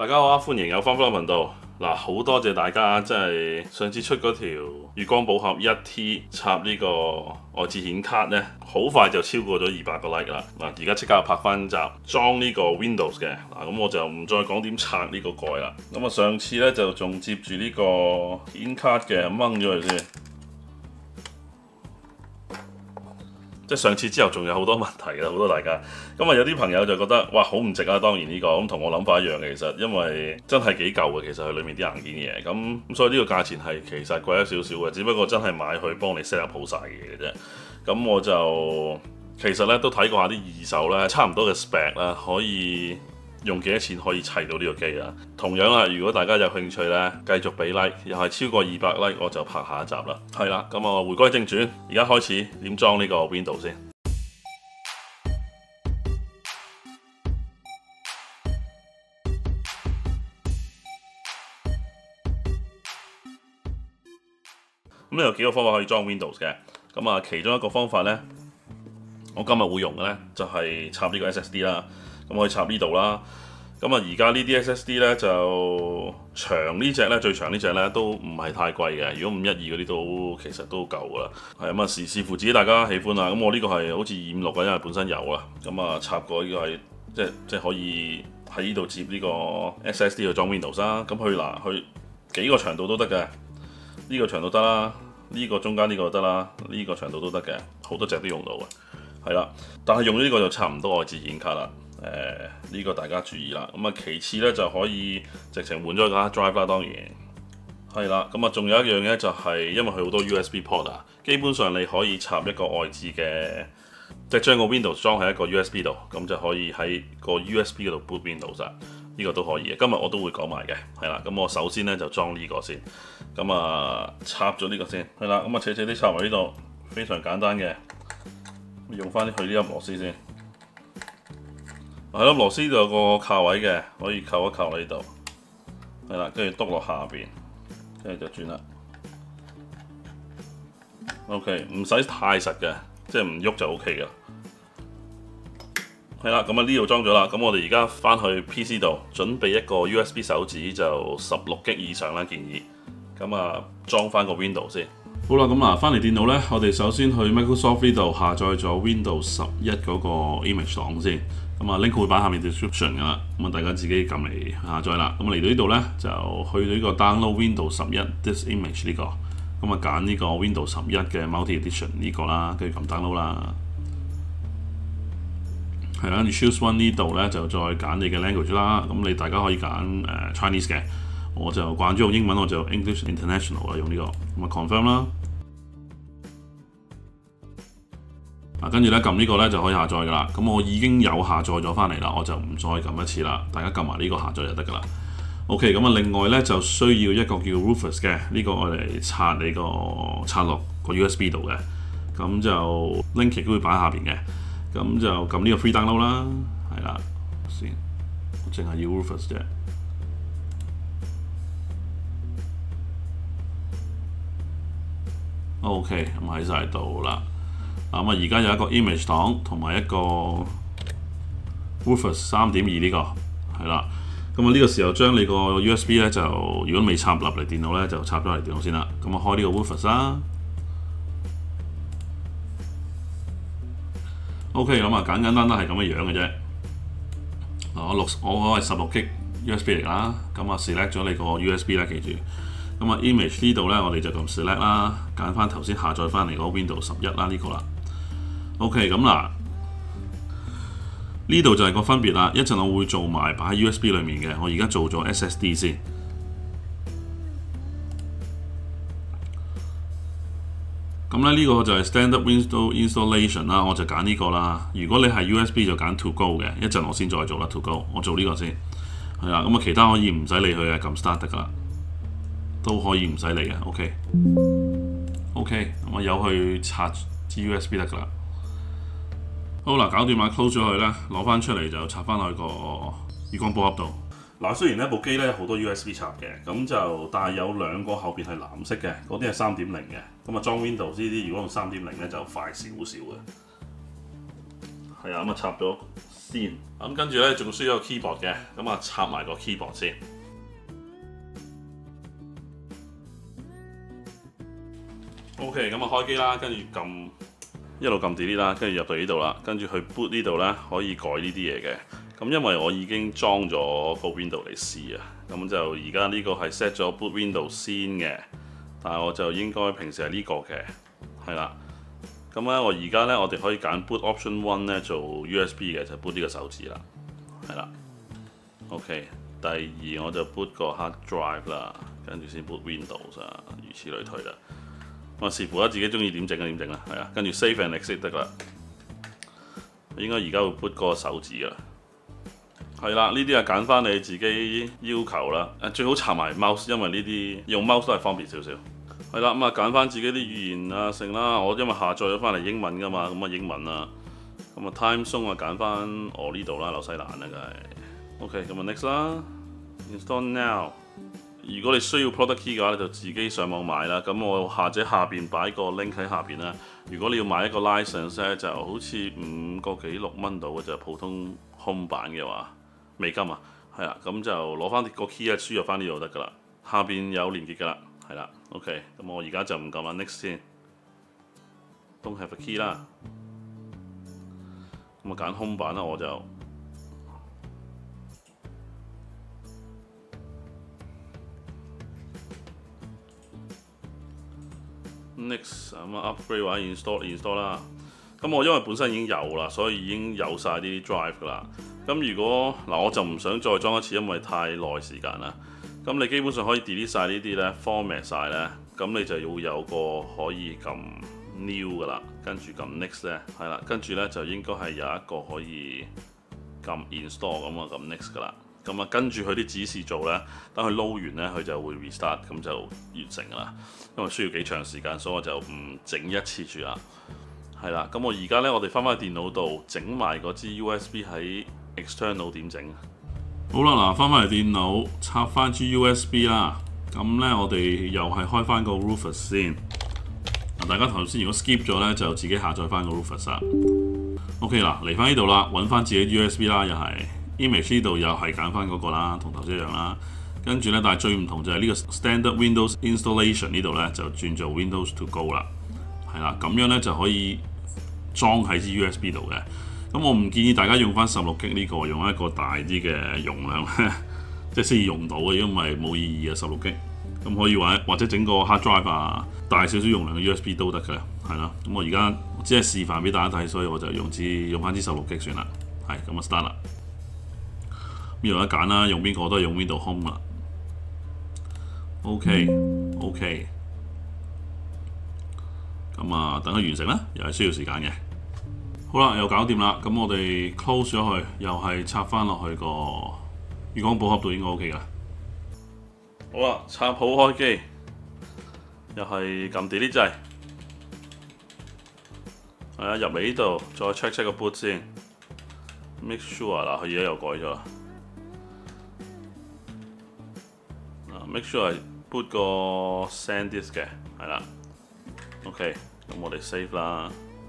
大家好啊，歡迎有翻 vlog 頻道。嗱，好多謝大家，真係上次出嗰條月光寶盒 1T 插呢個外置顯卡呢，好快就超過咗200個 like 啦。嗱，而家即刻拍翻集裝呢個 Windows 嘅。嗱，咁我就唔再講點拆呢個蓋啦。咁啊，上次呢，就仲接住呢個顯卡嘅，掹咗佢先。即係上次之後仲有好多問題啦，好多大家。咁啊有啲朋友就覺得哇好唔值啊，當然呢個咁同我諗法一樣嘅，其實因為真係幾舊嘅，其實佢裡面啲硬件嘢。咁所以呢個價錢係其實貴咗少少嘅，只不過真係買去幫你 set up 好晒嘅嘢嘅啫。咁我就其實咧都睇過下啲二手咧，差唔多嘅 spec 啦，可以用幾多錢可以砌到呢個機啊？同樣啦，如果大家有興趣咧，繼續俾 like， 又係超過200 like， 我就拍下一集啦。係啦，咁啊，回歸正傳，而家開始點裝呢個 Windows 先。咁有幾個方法可以裝 Windows 嘅。咁啊，其中一個方法咧，我今日會用嘅咧，就係插呢個 SSD 啦。咁可以插呢度啦。咁啊，而家呢啲 SSD 咧就長呢隻咧，最長呢隻咧都唔係太貴嘅。如果512嗰啲都其實都夠噶啦。係咁啊，視乎自己大家喜歡啦。咁我呢個係好似256嘅，因為本身有啦。咁啊，插過呢個係即係可以喺呢度接呢個 SSD 去裝 Windows 啦。咁去幾個長度都得嘅。呢個長度得啦，呢個中間呢個得啦，呢個長度都得嘅，好多隻都用到嘅。係啦，但係用咗呢個就插唔到外置顯卡啦。呢個大家注意啦。咁啊，其次咧就可以直情換咗個 hard drive 啦。當然係啦。咁啊，仲有一樣嘢就係因為佢好多 USB port 啊，基本上你可以插一個外置嘅，即係將個 Windows 裝喺一個 USB 度，咁就可以喺個 USB 嗰度 boot Windows 啊。呢個都可以嘅。今日我都會講埋嘅。係啦，咁我首先咧就裝呢個先。咁啊，插咗呢個先。係啦，咁啊，斜斜啲插埋呢度，非常簡單嘅。用翻佢呢粒螺絲先。係咯，螺絲就有個靠位嘅，可以扣一扣喺呢度。係啦，跟住篤落下邊，跟住就轉啦。OK， 唔使太實嘅，即係唔喐就 OK 嘅。係啦，咁啊呢度裝咗啦。咁我哋而家翻去 PC 度，準備一個 USB 手指就16GB 以上啦，建議。咁啊，裝翻個 Windows 先。好啦，咁嗱，翻嚟電腦咧，我哋首先去 Microsoft 呢度下載咗 Windows 11嗰個 image 檔先。咁啊 link 會擺下面 description 噶啦。咁啊，大家自己撳嚟下載啦。咁嚟到呢度咧，就去到呢個 download Windows 11 this image 呢個。咁啊，揀呢個 Windows 11嘅 Multi Edition 呢個啦，跟住撳 download 啦。係啦，跟住 choose one 呢度咧就再揀你嘅 language 啦。咁你大家可以揀Chinese 嘅。我就慣咗用英文，我就 English International 啦，用呢個。咁啊 confirm 啦。跟住咧撳呢個咧就可以下載噶啦。咁我已經有下載咗翻嚟啦，我就唔再撳一次啦。大家撳埋呢個下載就得噶啦。OK， 咁啊另外咧就需要一個叫 Rufus 嘅，呢個我哋插落個 USB 度嘅。咁就 link 亦都會擺喺下邊嘅。咁就撳呢個 free download 啦，係啦，先，我淨係要 Rufus 啫。OK， 咁喺晒度啦。咁啊，而家有一個 image 檔同埋一個 Rufus 3.2呢個，係啦。咁啊呢個時候將你個 USB 咧就，如果未插入嚟電腦咧，就插咗嚟電腦先啦。咁啊開呢個 Rufus 啦。OK， 咁啊簡單單係咁嘅樣嘅啫。我係16GB USB 嚟啦。咁啊 select 咗你個 USB 啦，記住。咁啊 image 呢度咧，我哋就撳 select 啦，揀翻頭先下載翻嚟嗰 Windows 11啦，呢個啦。OK， 咁嗱，呢度就係個分別啦。一陣我會做埋擺喺 USB 裡面嘅，我而家做咗 SSD 先。咁咧呢個就係 Standard Windows Installation 啦，我就揀呢個啦。如果你係 USB 就揀 To Go 嘅，一陣我先再做啦 To Go。我做呢個先，係啦。咁啊其他可以唔使理佢嘅，撳 Start 得噶啦，都可以唔使理嘅。OK， 咁我有去插支 USB 得噶啦。好啦，搞掂啦 ，close 咗佢咧，攞翻出嚟就插翻去個月光寶盒度。嗱，雖然呢部機咧好多 USB 插嘅，咁就但係有兩個後邊係藍色嘅，嗰啲係3.0嘅。咁啊裝 Windows 呢啲如果用3.0咧就快少少嘅。係啊，咁啊插咗 16。咁跟住咧仲需要個 keyboard 嘅，咁啊插埋個 keyboard 先。OK， 咁啊開機啦，跟住一路撳 delete 啦，跟住入到呢度啦，跟住去 boot 呢度咧可以改呢啲嘢嘅。咁因為我已經裝咗個 Window 嚟試啊，咁就而家呢個係 set 咗 boot Window 先嘅，但係我就應該平時係呢個嘅，係啦。咁咧我而家咧我哋可以揀 boot option one 咧做 USB 嘅，就 boot 呢個手指啦，係啦。OK， 第二我就 boot 個 hard drive 啦，跟住先 boot Windows 啊，如此類推啦。我視乎啦，自己中意點整就點整啦，係啊。跟住 save and exit 得啦。應該而家會 boot 個手指噶啦。係啦，呢啲啊揀翻你自己要求啦。最好插埋 mouse， 因為呢啲用 mouse 都係方便少少。係啦，咁啊揀翻自己啲語言啊成啦。我因為下載咗翻嚟英文噶嘛，咁啊英文啊。咁啊 time zone 啊揀翻我呢度啦，紐西蘭啦梗係。OK， 咁啊 next 啦 ，install now。如果你需要 product key 嘅話，你就自己上網買啦。咁我下邊擺個 link 喺下邊啦。如果你要買一個 license 咧，就好似5個幾6蚊到嘅就普通 home 版嘅話，美金啊，係啦，咁就攞翻個 key 啊，輸入翻呢度得噶啦。下邊有連結噶啦，係啦。OK， 咁我而家就唔撳啦 ，next 先。Don't have a key 啦。咁啊揀 home 版啦，我就。Next 咁啊 upgrade 或者 install 啦。咁我因為本身已經有啦，所以已經有晒啲 drive 噶啦。咁如果嗱我就唔想再裝一次，因為太耐時間啦。咁你基本上可以 delete 晒呢啲咧 ，format 晒咧，咁你就要有個可以撳 new 噶啦，跟住撳 next 咧，係啦，跟住咧就應該係有一個可以撳 install 咁啊，撳 next 噶啦。咁啊，跟住佢啲指示做咧，等佢撈完咧，佢就會 restart，咁就完成噶啦。因為需要幾長時間，所以我就唔整一次住啦。係啦，咁我而家咧，我哋翻返去電腦度整埋嗰支 USB 喺 external 點整？好啦，嗱，翻返嚟電腦插翻支 USB 啦。咁咧，我哋又係開翻個 Rufus 先。嗱，大家頭先如果 skip 咗咧，就自己下載翻個 Rufus 啦。OK 啦，嚟翻呢度啦，揾翻自己 USB 啦，又係。Image 呢度又係揀翻嗰個啦，同頭先一樣啦。跟住咧，但係最唔同就係呢個 Standard Windows Installation 呢度咧，就轉做 Windows to Go 啦。係啦，咁樣咧就可以裝喺支 USB 度嘅。咁我唔建議大家用翻16G 呢個，用一個大啲嘅容量，即係先至用到嘅，因為冇意義嘅16G。咁可以或者整個 hard drive 啊，大少少容量嘅 USB 都得嘅，係啦。咁我而家只係示範俾大家睇，所以我就用翻支16G 算啦。係咁啊 start 啦。邊度得揀啦？用邊個都係用 Windows Home 啦。OK， 咁啊，等佢完成啦，又係需要時間嘅。好啦，又搞掂啦。咁我哋 close 咗佢，又係插翻落去個月光寶盒度應該 OK 噶。好啦，插好開機，又係撳 delete 掣。係啊，入嚟呢度再 check 個 boot 先 ，make sure 嗱，佢而家又改咗啦。make sure 係 boot 個 SanDisk 嘅，係啦。OK， 咁我哋 save 啦。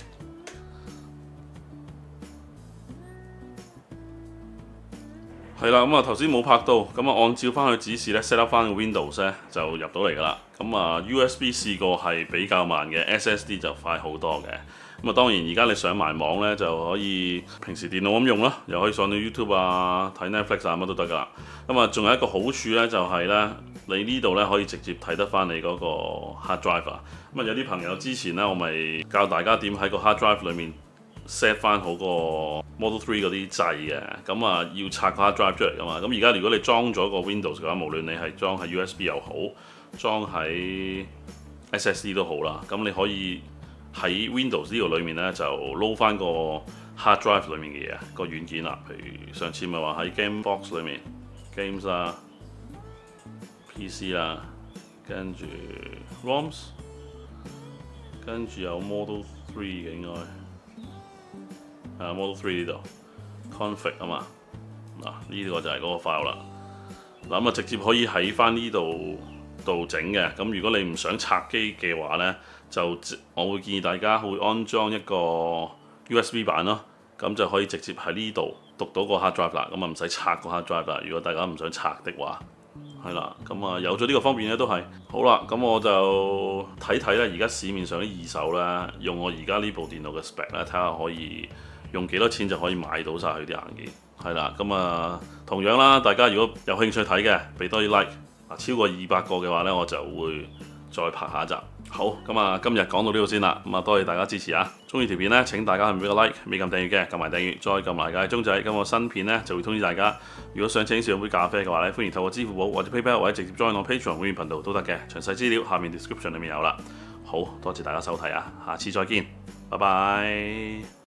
係啦，咁啊頭先冇拍到，咁啊按照翻佢指示咧 set up 翻個 Windows 咧就入到嚟噶啦。咁啊 USB 試過係比較慢嘅 ，SSD 就快好多嘅。咁啊當然而家你上埋網咧就可以平時電腦咁用啦，又可以上到 YouTube 啊、睇 Netflix 啊乜都得噶啦。咁啊仲有一個好處咧就係咧，你呢度咧可以直接睇得翻你嗰個 hard drive 啊。咁啊有啲朋友之前咧我咪教大家點喺個 hard drive 裏面 set 翻好個 Model 3嗰啲掣嘅，咁啊要拆個 hard drive 出嚟噶嘛。咁而家如果你裝咗個 Windows 嘅話，無論你係裝喺 USB 又好，裝喺 SSD 都好啦，咁你可以喺 Windows 呢個裏面咧就撈翻個 hard drive 裏面嘅嘢，個軟件啦。譬如上次咪話喺 Gamebox 裏面 Games 啦、PC 啦，跟住 ROMs， 跟住有 Model 3嘅應該。Model 3呢度 config 啊嘛，嗱呢個就係嗰個 file 啦。嗱咁啊直接可以喺翻呢度整嘅。咁如果你唔想拆機嘅話咧，就我會建議大家會安裝一個 USB 版咯。 咁就可以直接喺呢度讀到個 hard drive 啦。咁啊唔使拆個 hard drive 啦。如果大家唔想拆的話，係啦。咁啊有咗呢個方便咧都係好啦。咁我就睇睇咧，而家市面上啲二手咧，用我而家呢部電腦嘅 spec 咧，睇下可以用幾多錢就可以買到晒佢啲硬件。係啦。咁啊同樣啦，大家如果有興趣睇嘅，俾多啲 like。超過200個嘅話呢，我就會再拍下一集。好，咁啊，今日講到呢度先啦。咁啊，多謝大家支持啊！中意條片呢，請大家係俾個 like，未撳訂閱嘅撳埋訂閱，再撳埋個鐘仔，咁我新片呢就會通知大家。如果想請試飲杯咖啡嘅話呢，歡迎透過支付寶或者 PayPal 或者直接 join 我 Patreon 會員頻道都得嘅。詳細資料下面 description 裏面有啦。好多謝大家收睇啊，下次再見，拜拜。